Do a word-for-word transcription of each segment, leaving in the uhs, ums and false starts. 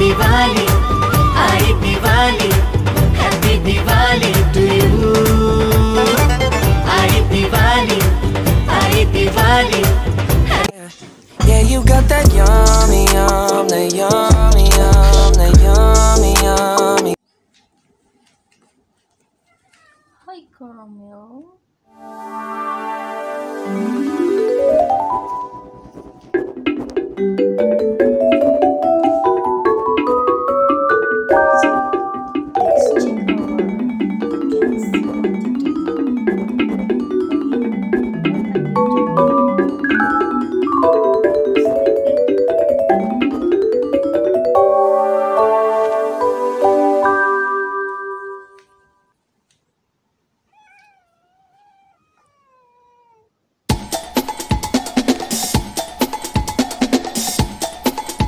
Diwali, Happy Diwali, Happy Diwali to you. Happy Diwali, Happy Diwali. Yeah, you got that yummy, yum, that yummy, yum, that yummy, yummy. Hi, Caramel.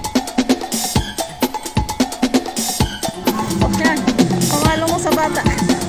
Yan, pangalo mo sa bata.